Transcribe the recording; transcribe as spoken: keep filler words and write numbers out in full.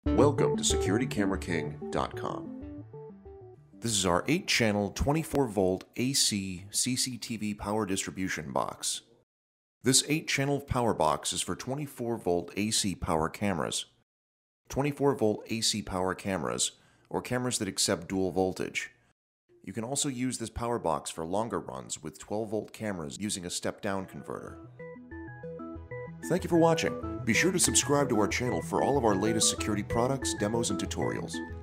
Welcome to Security Camera King dot com. This is our eight channel twenty-four volt A C C C T V power distribution box. This eight channel power box is for twenty-four volt A C power cameras. twenty-four volt A C power cameras, or cameras that accept dual voltage. You can also use this power box for longer runs with twelve volt cameras using a step-down converter. Thank you for watching. Be sure to subscribe to our channel for all of our latest security products, demos, and tutorials.